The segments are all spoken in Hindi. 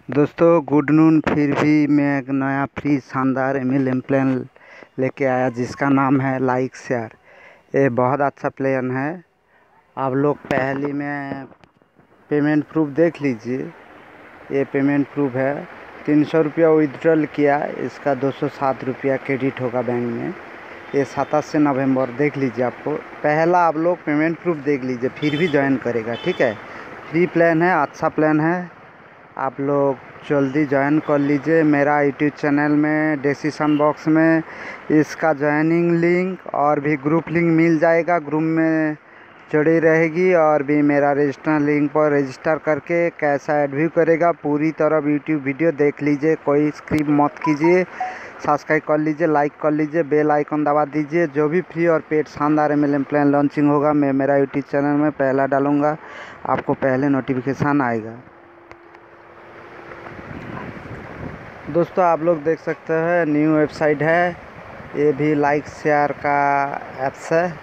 दोस्तों गुड नून। फिर भी मैं एक नया फ्री शानदार MLM प्लान लेके आया जिसका नाम है लाइक शेयर। ये बहुत अच्छा प्लान है। आप लोग पहले में पेमेंट प्रूफ देख लीजिए। ये पेमेंट प्रूफ है। 300 रुपया विड्रॉल किया, इसका 207 रुपया क्रेडिट होगा बैंक में। ये 27 नवंबर देख लीजिए। आपको पहला आप लोग पेमेंट प्रूफ देख लीजिए, फिर भी ज्वाइन करेगा। ठीक है, फ्री प्लान है, अच्छा प्लान है। आप लोग जल्दी ज्वाइन कर लीजिए। मेरा यूट्यूब चैनल में डिस्क्रिप्शन बॉक्स में इसका ज्वाइनिंग लिंक और भी ग्रुप लिंक मिल जाएगा। ग्रुप में जुड़ी रहेगी और भी मेरा रजिस्टर लिंक पर रजिस्टर करके कैसा एडव्यू करेगा पूरी तरह यूट्यूब वीडियो देख लीजिए। कोई स्किप मत कीजिए। सब्सक्राइब कर लीजिए, लाइक कर लीजिए, बेल आइकन दबा दीजिए। जो भी फ्री और पेड शानदार MLM प्लान लॉन्चिंग होगा मैं मेरा यूट्यूब चैनल में पहला डालूँगा, आपको पहले नोटिफिकेशन आएगा। दोस्तों आप लोग देख सकते हैं न्यू वेबसाइट है। ये भी लाइक शेयर का ऐप्स है।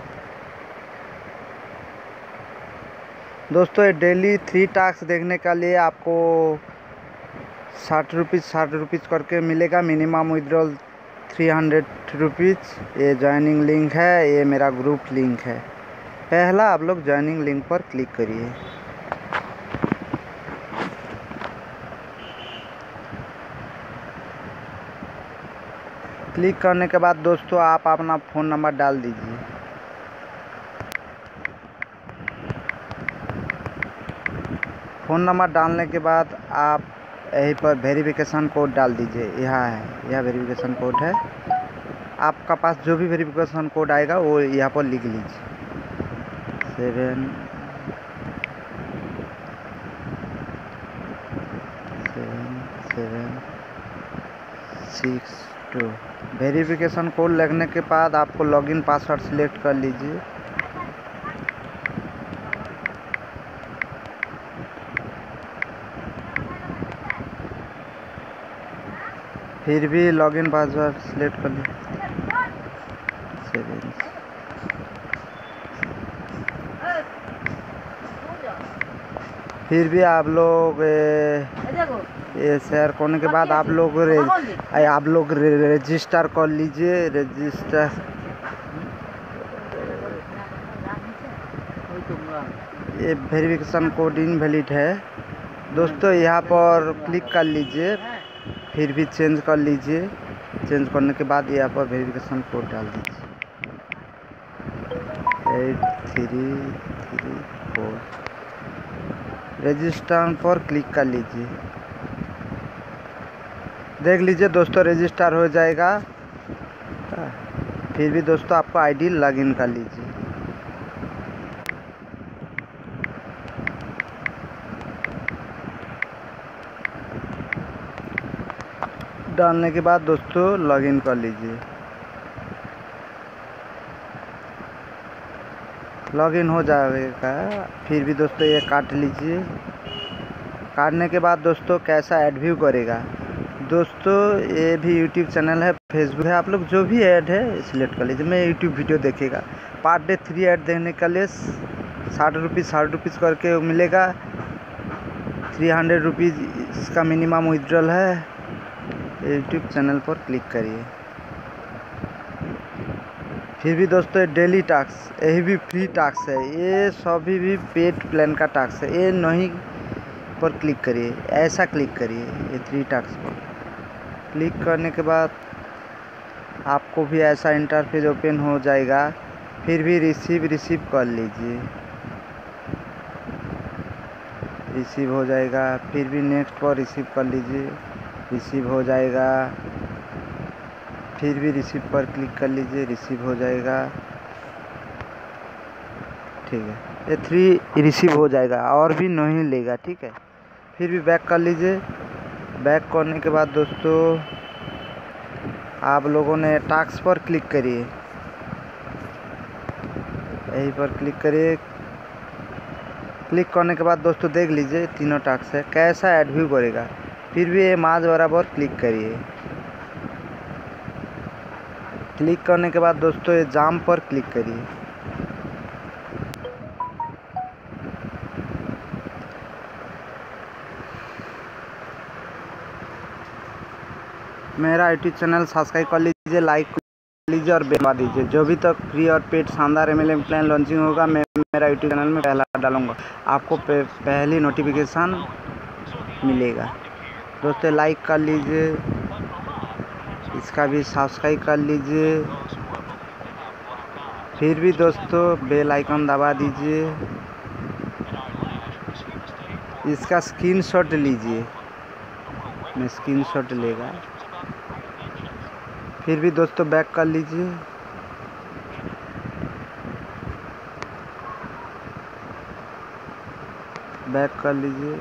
दोस्तों ये डेली 3 टास्क देखने के लिए आपको 60 रुपीज़ करके मिलेगा। Minimum withdrawal 300 rupees. ये ज्वाइनिंग लिंक है, ये मेरा ग्रुप लिंक है। पहला आप लोग ज्वाइनिंग लिंक पर क्लिक करिए। क्लिक करने के बाद दोस्तों आप अपना फ़ोन नंबर डाल दीजिए। फ़ोन नंबर डालने के बाद आप यहीं पर वेरिफिकेशन कोड डाल दीजिए। यहाँ है, यह वेरिफिकेशन कोड है। आपका पास जो भी वेरिफिकेशन कोड आएगा वो यहाँ पर लिख लीजिए। 7762 वेरिफिकेशन कोड लगने के बाद आपको लॉगिन पासवर्ड सिलेक्ट कर लीजिए। फिर भी लॉगिन पासवर्ड सिलेक्ट कर लीजिए। फिर भी आप लोग ये शेयर करने के बाद आप लोग रजिस्टर कर लीजिए। रजिस्टर ये वेरिफिकेशन कोड इनवैलिड है। दोस्तों यहाँ पर क्लिक कर लीजिए, फिर भी चेंज कर लीजिए। चेंज करने के बाद यहाँ पर वेरिफिकेशन कोड डाल दीजिए 8334। रजिस्टर पर क्लिक कर लीजिए। देख लीजिए दोस्तों रजिस्टर हो जाएगा। फिर भी दोस्तों आपको आईडी लॉगिन कर लीजिए। डालने के बाद दोस्तों लॉगिन कर लीजिए। लॉगिन हो जाएगा। फिर भी दोस्तों ये काट लीजिए। काटने के बाद दोस्तों कैसा एडव्यू करेगा। दोस्तों ये भी यूट्यूब चैनल है, फेसबुक है। आप लोग जो भी ऐड है सिलेक्ट कर लीजिए। मैं यूट्यूब वीडियो देखेगा। पर डे 3 ऐड देखने के लिए 60 रुपीज़ करके मिलेगा। 300 रुपीज़ इसका मिनिमम विड्रॉल है। यूट्यूब चैनल पर क्लिक करिए। फिर भी दोस्तों डेली टास्क, यही भी फ्री टास्क है। ये सभी भी पेड प्लान का टास्क है। ये नहीं पर क्लिक करिए, ऐसा क्लिक करिए ये 3 टास्क पर। क्लिक करने के बाद आपको भी ऐसा इंटरफेस ओपन हो जाएगा। फिर भी रिसीव कर लीजिए। रिसीव हो जाएगा। फिर भी नेक्स्ट पर रिसीव कर लीजिए। रिसीव हो जाएगा। फिर भी रिसीव पर क्लिक कर लीजिए, रिसीव हो जाएगा। ठीक है, ये 3 रिसीव हो जाएगा और भी नहीं लेगा। ठीक है, फिर भी बैक कर लीजिए। बैक करने के बाद दोस्तों आप लोगों ने टास्क पर क्लिक करिए। यहीं पर क्लिक करिए। क्लिक करने के बाद दोस्तों देख लीजिए तीनों टास्क है, कैसा एडव्यू करेगा। फिर भी ये माज बराबर क्लिक करिए। क्लिक करने के बाद दोस्तों ये जाम पर क्लिक करिए। मेरा यूट्यूब चैनल सब्सक्राइब कर लीजिए, लाइक कर लीजिए और बेल दबा दीजिए। जो भी तक फ्री और पेड शानदार MLM प्लान लॉन्चिंग होगा मैं मेरा यूट्यूब चैनल में पहला डालूंगा, आपको पहली नोटिफिकेशन मिलेगा। दोस्तों लाइक कर लीजिए, इसका भी सब्सक्राइब कर लीजिए। फिर भी दोस्तों बेल आइकन दबा दीजिए, इसका स्क्रीनशॉट लीजिए, मैं स्क्रीनशॉट लेगा। फिर भी दोस्तों बैक कर लीजिए, बैक कर लीजिए।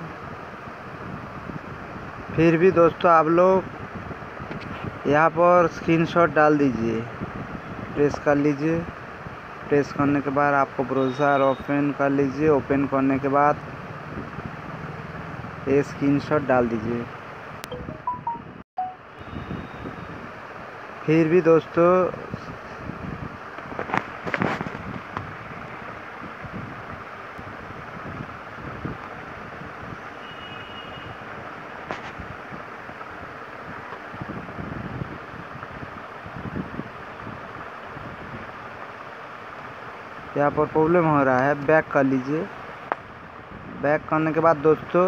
फिर भी दोस्तों आप लोग यहाँ पर स्क्रीनशॉट डाल दीजिए, प्रेस कर लीजिए। प्रेस करने के बाद आपको ब्राउज़र ओपन कर लीजिए। ओपन करने के बाद ये स्क्रीनशॉट डाल दीजिए। फिर भी दोस्तों यहाँ पर प्रॉब्लम हो रहा है, बैक कर लीजिए। बैक करने के बाद दोस्तों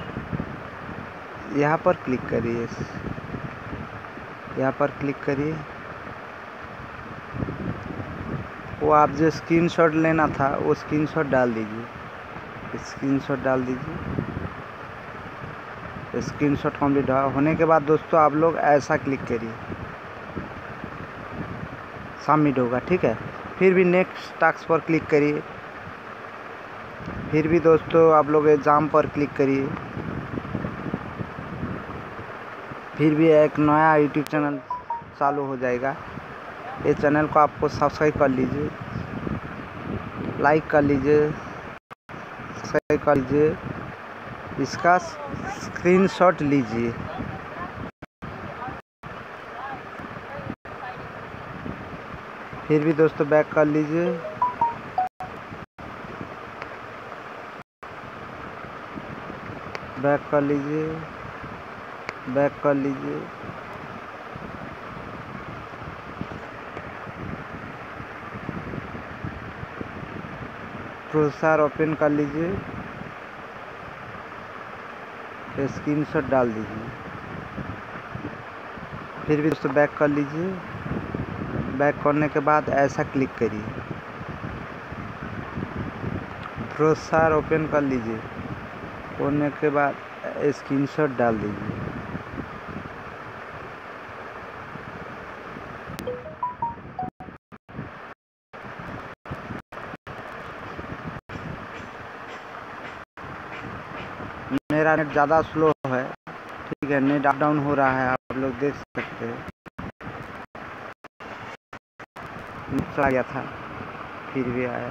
यहाँ पर क्लिक करिए, यहाँ पर क्लिक करिए। वो आप जो स्क्रीनशॉट लेना था वो स्क्रीनशॉट डाल दीजिए, स्क्रीनशॉट डाल दीजिए। स्क्रीनशॉट कंप्लीट होने के बाद दोस्तों आप लोग ऐसा क्लिक करिए, सबमिट होगा, ठीक है। फिर भी नेक्स्ट टास्क पर क्लिक करिए। फिर भी दोस्तों आप लोग एग्जाम पर क्लिक करिए। फिर भी एक नया यूट्यूब चैनल चालू हो जाएगा। ये चैनल को आपको सब्सक्राइब कर लीजिए, लाइक कर लीजिए, सब्सक्राइब कर लीजिए, इसका स्क्रीनशॉट लीजिए। फिर भी दोस्तों बैक कर लीजिए, बैक कर लीजिए, बैक कर लीजिए। ब्राउज़र ओपन कर लीजिए, स्क्रीनशॉट डाल दीजिए। फिर भी दोस्तों बैक कर लीजिए। बैक करने के बाद ऐसा क्लिक करिए, ब्राउज़र ओपन कर लीजिए। होने के बाद स्क्रीनशॉट डाल दीजिए। मेरा नेट ज़्यादा स्लो है, ठीक है, नेट अप डाउन हो रहा है, आप लोग देख सकते हैं। चला गया था फिर भी आया,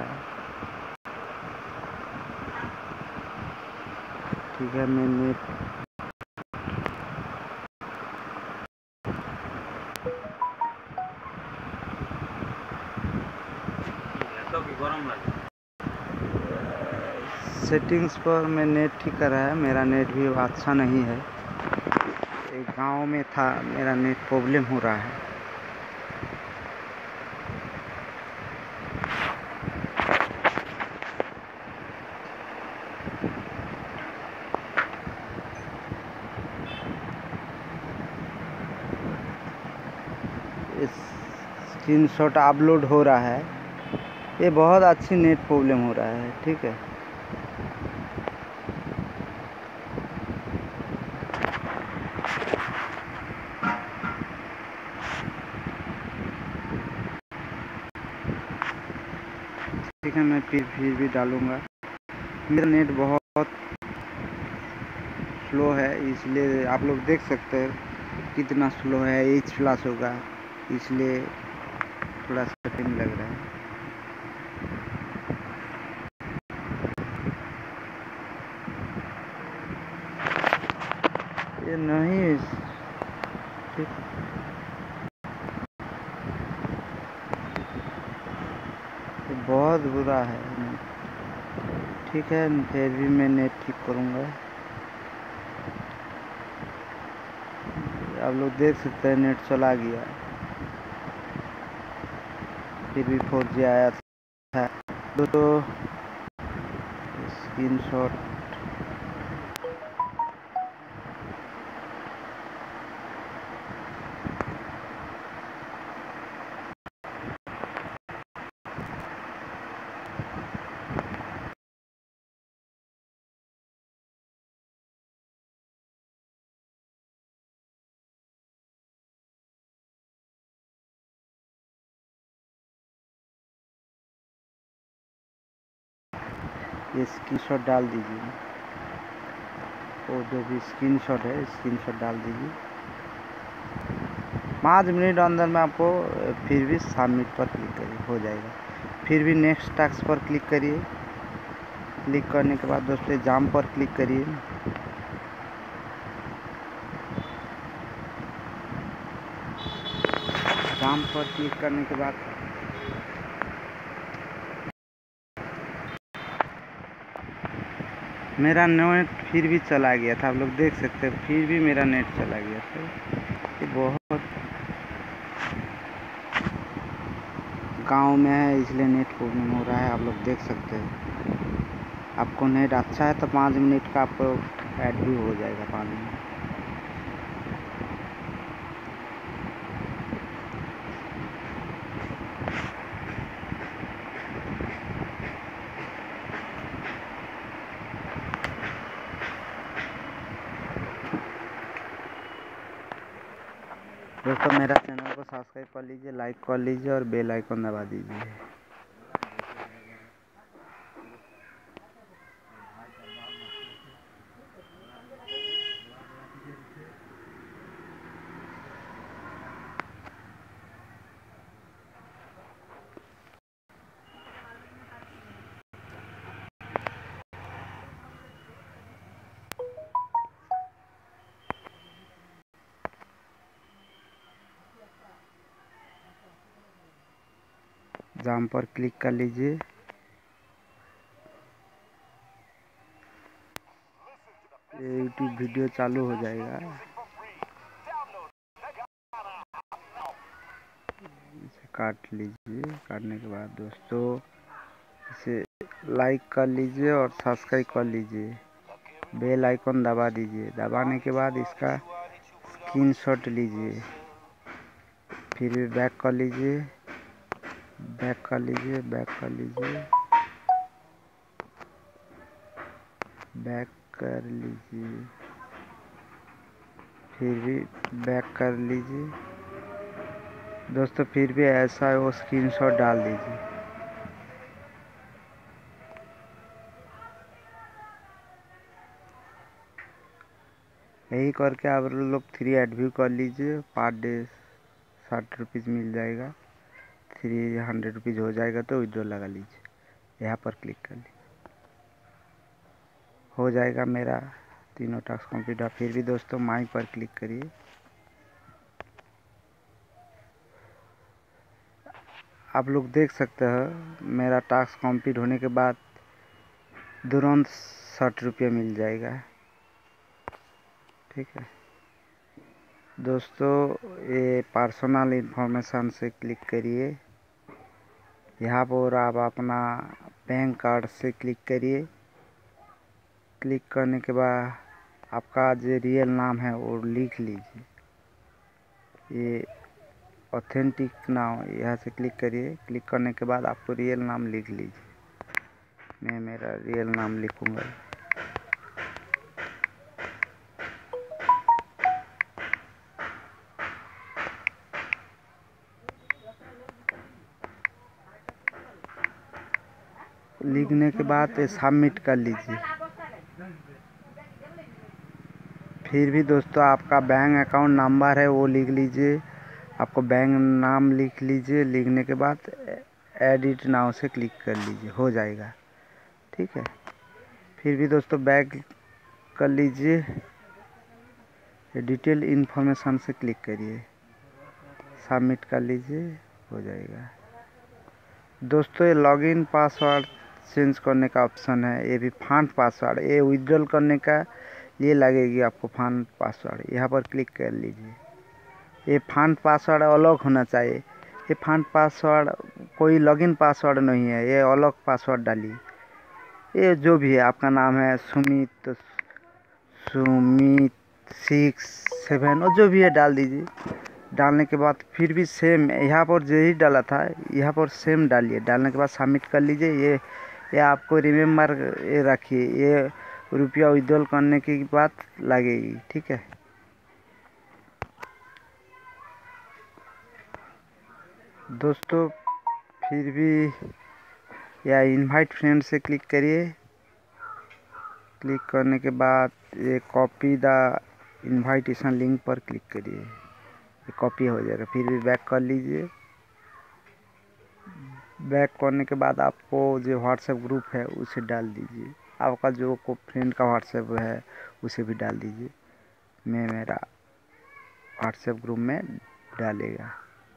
ठीक है। मैं नेट सेटिंग्स पर मैं नेट ठीक कर रहा है, मेरा नेट भी अच्छा नहीं है। एक गांव में था, मेरा नेट प्रॉब्लम हो रहा है। स्क्रीनशॉट अपलोड हो रहा है, ये बहुत अच्छी नेट प्रॉब्लम हो रहा है, ठीक है। ठीक है, मैं फिर भी डालूँगा। मेरा नेट बहुत स्लो है, इसलिए आप लोग देख सकते हैं कितना स्लो है। H+ होगा, इसलिए थोड़ा सा टाइम लग रहा है। ये नहीं, ठीक, बहुत बुरा है, ठीक है। फिर भी मैं नेट ठीक करूँगा। आप लोग देख सकते हैं नेट चला गया, फिर भी 4G आया था। तो स्क्रीनशॉट ये स्क्रीनशॉट डाल दीजिए, वो जो भी स्क्रीनशॉट है स्क्रीनशॉट डाल दीजिए। 5 मिनट अंदर में आपको फिर भी सबमिट पर क्लिक करिए, हो जाएगा। फिर भी नेक्स्ट टास्क पर क्लिक करिए। क्लिक करने के बाद दोस्तों एग्जाम पर क्लिक करिए। एग्जाम पर क्लिक करने के बाद मेरा नेट फिर भी चला गया था, आप लोग देख सकते हैं, फिर भी मेरा नेट चला गया था। ये बहुत गांव में है इसलिए नेट प्रॉब्लम हो रहा है, आप लोग देख सकते हैं। आपको नेट अच्छा है तो 5 मिनट का आपको ऐड भी हो जाएगा 5 मिनट। दोस्तों मेरा चैनल को सब्सक्राइब कर लीजिए, लाइक कर लीजिए और बेल आइकन दबा दीजिए। एग्जाम पर क्लिक कर लीजिए। ये यूट्यूब वीडियो चालू हो जाएगा, इसे काट लीजिए। काटने के बाद दोस्तों इसे लाइक कर लीजिए और सब्सक्राइब कर लीजिए। बेल आइकन दबा दीजिए। दबाने के बाद इसका स्क्रीनशॉट लीजिए, फिर भी बैक कर लीजिए, बैक कर लीजिए, बैक कर लीजिए, बैक कर लीजिए, फिर भी बैक कर लीजिए। दोस्तों फिर भी ऐसा है वो स्क्रीनशॉट डाल दीजिए। यही करके आप लोग 3 ऐड व्यू कर लीजिए। पर डे 60 रुपीज़ मिल जाएगा, 300 रुपीज़ हो जाएगा तो विड्रॉ लगा लीजिए। यहाँ पर क्लिक कर लीजिए, हो जाएगा मेरा तीनों टास्क कंप्लीट। फिर भी दोस्तों माई पर क्लिक करिए। आप लोग देख सकते हैं मेरा टास्क कंप्लीट होने के बाद तुरंत 60 रुपये मिल जाएगा। ठीक है दोस्तों, ये पर्सनल इन्फॉर्मेशन से क्लिक करिए। यहाँ पर आप अपना पैन कार्ड से क्लिक करिए। क्लिक करने के बाद आपका जो रियल नाम है वो लिख लीजिए। ये ऑथेंटिक नाम, यहाँ से क्लिक करिए। क्लिक करने के बाद आपको रियल नाम लिख लीजिए। मैं मेरा रियल नाम लिखूँगा। लिखने के बाद सबमिट कर लीजिए। फिर भी दोस्तों आपका बैंक अकाउंट नंबर है वो लिख लीजिए। आपको बैंक नाम लिख लीजिए। लिखने के बाद एडिट नाउ से क्लिक कर लीजिए, हो जाएगा। ठीक है, फिर भी दोस्तों बैक कर लीजिए। डिटेल इन्फॉर्मेशन से क्लिक करिए, सबमिट कर लीजिए, हो जाएगा। दोस्तों ये लॉगिन पासवर्ड चेंज करने का ऑप्शन है, ये भी फंड पासवर्ड, ये विड्रॉल करने का लिए लगेगी आपको फंड पासवर्ड। यहाँ पर क्लिक कर लीजिए। ये फंड पासवर्ड अलग होना चाहिए। ये फंड पासवर्ड कोई लॉगिन पासवर्ड नहीं है, ये अलग पासवर्ड डालिए। ये जो भी है आपका नाम है सुमित, सुमित 67 और जो भी है डाल दीजिए। डालने के बाद फिर भी सेम यहाँ पर जो ही डाला था यहाँ पर सेम डालिए। डालने के बाद सबमिट कर लीजिए। ये आपको रिमेम्बर ये रखिए, ये रुपया विड्रॉल करने की बात लगेगी, ठीक है। दोस्तों फिर भी या इनवाइट फ्रेंड से क्लिक करिए। क्लिक करने के बाद ये कॉपी द इनविटेशन लिंक पर क्लिक करिए, ये कॉपी हो जाएगा। फिर भी बैक कर लीजिए। बैक करने के बाद आपको जो व्हाट्सएप ग्रुप है उसे डाल दीजिए। आपका जो को फ्रेंड का व्हाट्सएप है उसे भी डाल दीजिए। मैं मेरा व्हाट्सएप ग्रुप में डालेगा।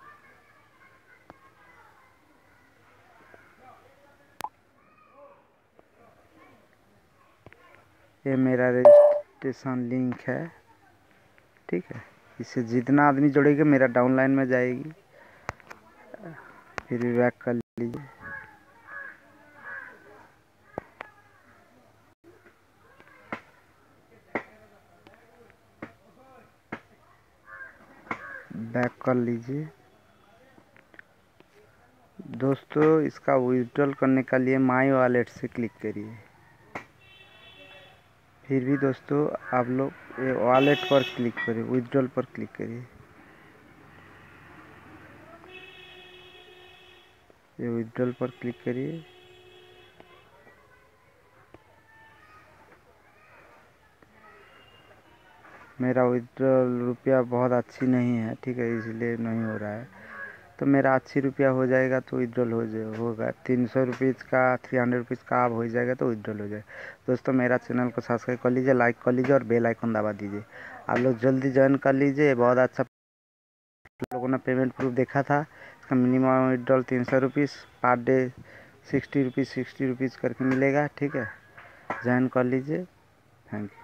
ये मेरा रजिस्ट्रेशन लिंक है, ठीक है। इससे जितना आदमी जुड़ेगा मेरा डाउनलाइन में जाएगी। फिर भी बैक कर लीजिए। बैक कर लीजिए। दोस्तों इसका विड्रॉल करने के लिए माई वॉलेट से क्लिक करिए। फिर भी दोस्तों आप लोग ये वॉलेट पर क्लिक करिए, विड्रॉल पर क्लिक करिए। ये विड्रॉल पर क्लिक करिए। मेरा विड्रॉल रुपया बहुत अच्छी नहीं है, ठीक है, इसलिए नहीं हो रहा है। तो मेरा अच्छी रुपया हो जाएगा तो विड्रॉल होगा। 300 रुपीज़ का 300 रुपीज़ का आप हो जाएगा तो विड्रॉल हो जाएगा। दोस्तों मेरा चैनल को सब्सक्राइब कर लीजिए, लाइक कर लीजिए और बेल आइकन दबा दीजिए। आप लोग जल्दी ज्वाइन कर लीजिए। बहुत अच्छा लोगों ने पेमेंट प्रूफ देखा था। इसका minimum withdrawal 300 rupees, per day 60 rupees करके मिलेगा, ठीक है। ज्वाइन कर लीजिए। Thank you.